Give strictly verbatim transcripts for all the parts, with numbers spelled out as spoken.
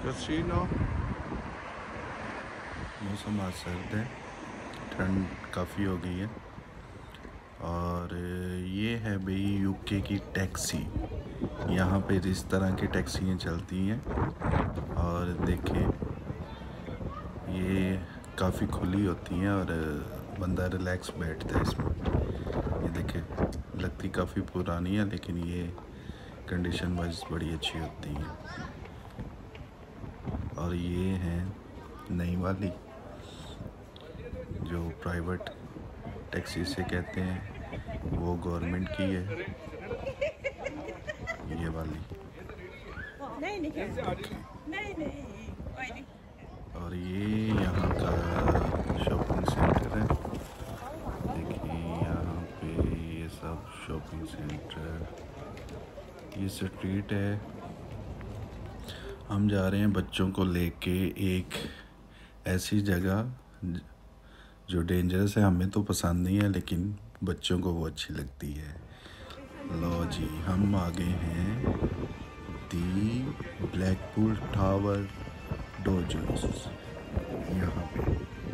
Casino. मौसम आज सर्द है, ठंड काफ़ी हो गई है। और ये है भाई यूके की टैक्सी। यहाँ पे इस तरह की टैक्सियाँ चलती हैं। और देखें, ये काफ़ी खुली होती हैं और बंदा रिलैक्स बैठता है इसमें। ये देखें, लगती काफ़ी पुरानी है लेकिन ये कंडीशन वाइज बड़ी अच्छी होती हैं। और ये है नई वाली जो प्राइवेट टैक्सी से कहते हैं, वो गवर्नमेंट की है ये वाली। नहीं नहीं नहीं नहीं। और ये यहाँ का शॉपिंग सेंटर है। देखिए यहाँ पे ये सब शॉपिंग सेंटर, ये स्ट्रीट है। हम जा रहे हैं बच्चों को लेके एक ऐसी जगह जो डेंजरस है। हमें तो पसंद नहीं है लेकिन बच्चों को वो अच्छी लगती है। लो जी, हम आ गए हैं दी ब्लैकपूल टावर डोजर्स। यहाँ पे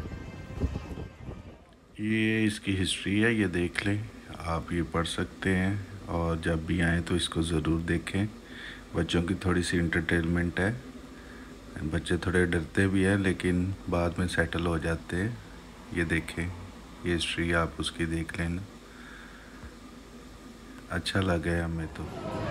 ये इसकी हिस्ट्री है, ये देख लें, आप ये पढ़ सकते हैं। और जब भी आएँ तो इसको ज़रूर देखें। बच्चों की थोड़ी सी इंटरटेनमेंट है। बच्चे थोड़े डरते भी हैं लेकिन बाद में सेटल हो जाते हैं। ये देखें, ये हिस्ट्री आप उसकी देख लेना, अच्छा लगा हमें तो।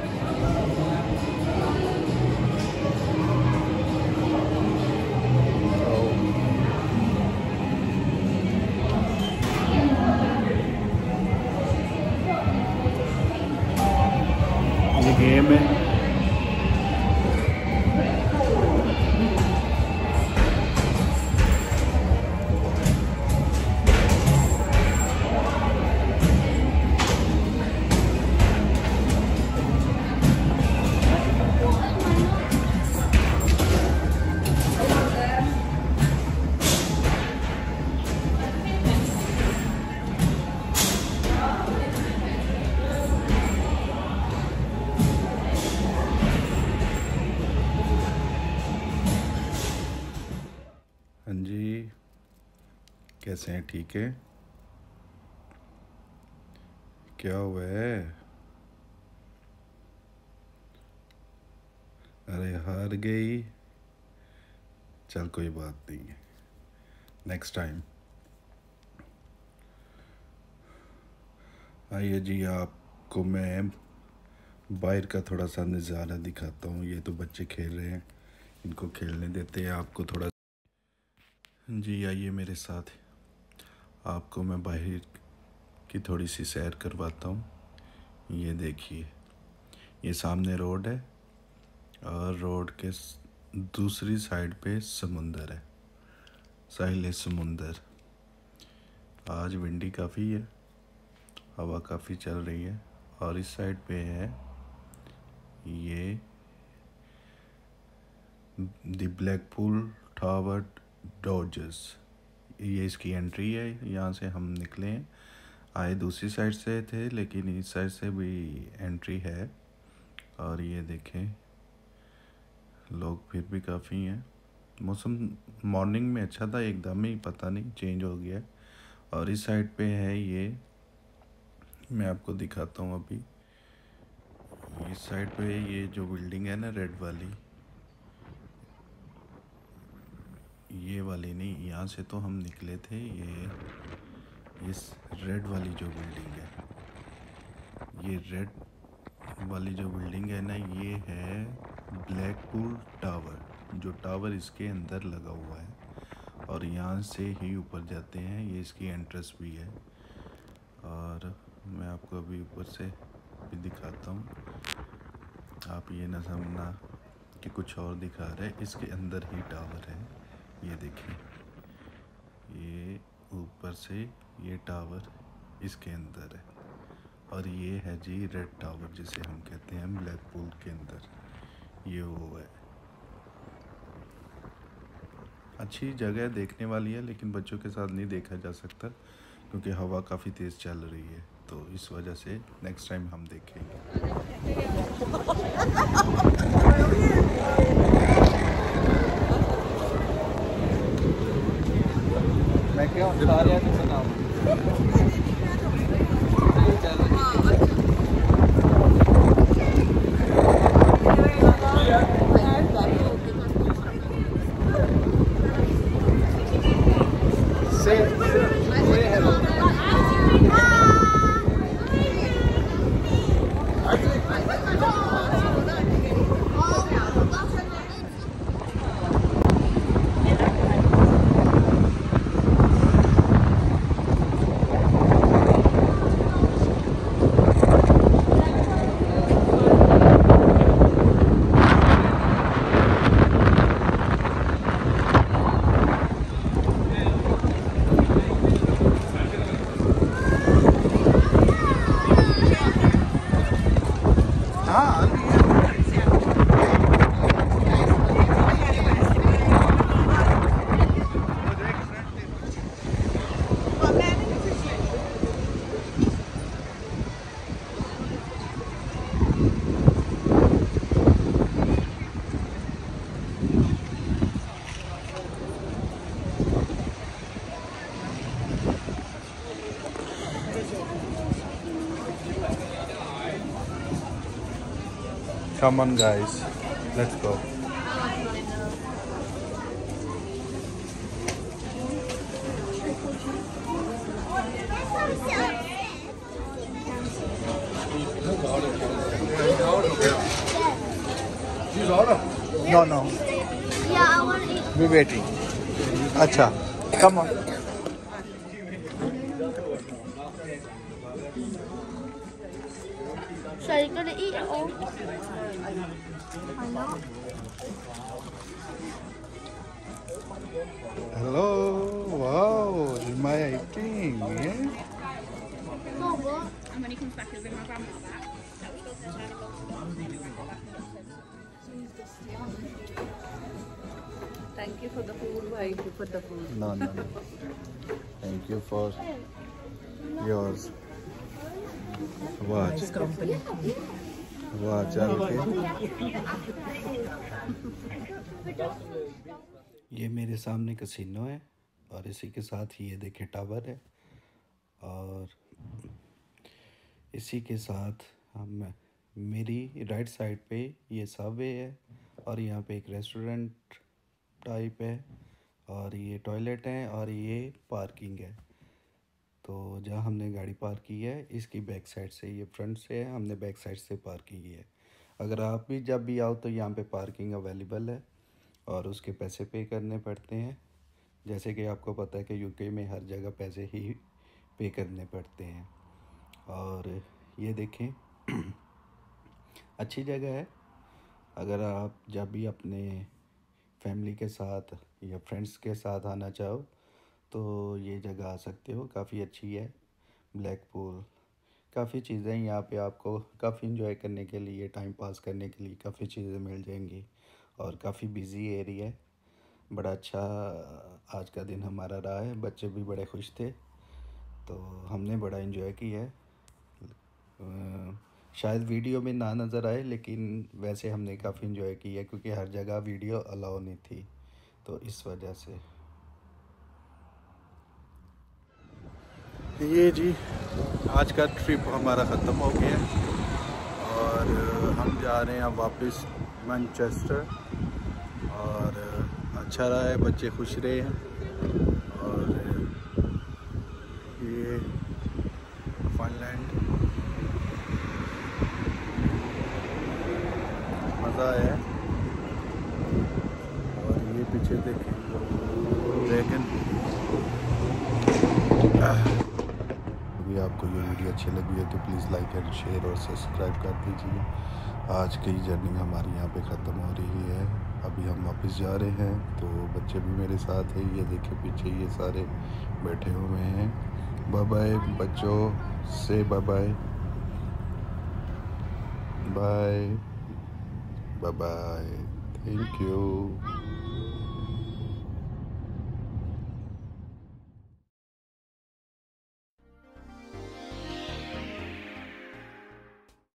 ये गेम है। हाँ जी, कैसे हैं? ठीक है? क्या हुआ है? अरे हार गई। चल कोई बात नहीं है, नेक्स्ट टाइम। आइए जी, आपको मैं बाहर का थोड़ा सा नज़ारा दिखाता हूँ। ये तो बच्चे खेल रहे हैं, इनको खेलने देते हैं। आपको थोड़ा जी आइए मेरे साथ, आपको मैं बाहर की थोड़ी सी सैर करवाता हूँ। ये देखिए, ये सामने रोड है और रोड के दूसरी साइड पे समुंदर है, साहिल समुंदर। आज विंडी काफ़ी है, हवा काफ़ी चल रही है। और इस साइड पे है ये द ब्लैकपूल टावर डोजर्स। ये इसकी एंट्री है। यहाँ से हम निकले हैं, आए दूसरी साइड से थे लेकिन इस साइड से भी एंट्री है। और ये देखें, लोग फिर भी काफ़ी हैं। मौसम मॉर्निंग में अच्छा था, एकदम ही पता नहीं चेंज हो गया। और इस साइड पे है ये, मैं आपको दिखाता हूँ अभी। इस साइड पे ये जो बिल्डिंग है ना, रेड वाली, ये वाली नहीं, यहाँ से तो हम निकले थे। ये इस रेड वाली जो बिल्डिंग है, ये रेड वाली जो बिल्डिंग है ना, ये है ब्लैकपूल टावर। जो टावर इसके अंदर लगा हुआ है और यहाँ से ही ऊपर जाते हैं। ये इसकी एंट्रेंस भी है। और मैं आपको अभी ऊपर से भी दिखाता हूँ, आप ये ना समझना कि कुछ और दिखा रहे, इसके अंदर ही टावर है। ये देखिए, ये ऊपर से ये टावर इसके अंदर है। और ये है जी रेड टावर, जिसे हम कहते हैं ब्लैकपूल के अंदर, ये वो है। अच्छी जगह देखने वाली है लेकिन बच्चों के साथ नहीं देखा जा सकता क्योंकि हवा काफ़ी तेज़ चल रही है, तो इस वजह से नेक्स्ट टाइम हम देखेंगे। सारे सुनाओ। Come on guys, let's go. No, no. Yeah, I want to eat. We waiting. Acha, come on. So you're gonna eat it all? I know. Hello. Wow, Maya eating. Yeah? No, what? And when he comes back, he'll bring my grandma back. Thank you for the food. Why you put the food? No, no, no. Thank you for yours. Watch. Company. Watch, okay. ये मेरे सामने casino है और इसी के साथ ही ये देखे टावर है और इसी के साथ हम मेरी राइट साइड पे ये सबवे है और यहाँ पे एक रेस्टोरेंट टाइप है और ये टॉयलेट है और ये पार्किंग है। तो जहाँ हमने गाड़ी पार्क की है इसकी बैक साइड से, ये फ्रंट से है, हमने बैक साइड से पार्क की है। अगर आप भी जब भी आओ तो यहाँ पे पार्किंग अवेलेबल है और उसके पैसे पे करने पड़ते हैं। जैसे कि आपको पता है कि यूके में हर जगह पैसे ही पे करने पड़ते हैं। और ये देखें अच्छी जगह है। अगर आप जब भी अपने फैमिली के साथ या फ्रेंड्स के साथ आना चाहो तो ये जगह आ सकते हो, काफ़ी अच्छी है। ब्लैक पूल, काफ़ी चीज़ें यहाँ पे आपको काफ़ी इंजॉय करने के लिए, टाइम पास करने के लिए काफ़ी चीज़ें मिल जाएंगी और काफ़ी बिजी एरिया है। बड़ा अच्छा आज का दिन हमारा रहा है, बच्चे भी बड़े खुश थे तो हमने बड़ा इंजॉय किया है। शायद वीडियो में ना नज़र आए लेकिन वैसे हमने काफ़ी इंजॉय किया क्योंकि हर जगह वीडियो अलाउ नहीं थी तो इस वजह से। ये जी आज का ट्रिप हमारा ख़त्म हो गया और हम जा रहे हैं अब वापस मैनचेस्टर और अच्छा रहा है, बच्चे खुश रहे हैं और ये फिनलैंड मज़ा आया और ये पीछे देखें ड्रैगन। अभी आपको ये वीडियो अच्छी लगी है तो प्लीज़ लाइक एंड शेयर और सब्सक्राइब कर दीजिए। आज की जर्नी हमारी यहाँ पे ख़त्म हो रही है, अभी हम वापस जा रहे हैं तो बच्चे भी मेरे साथ हैं। ये देखे पीछे ये सारे बैठे हुए हैं। बाय बाय बच्चों से, bye bye bye bye bye, thank you.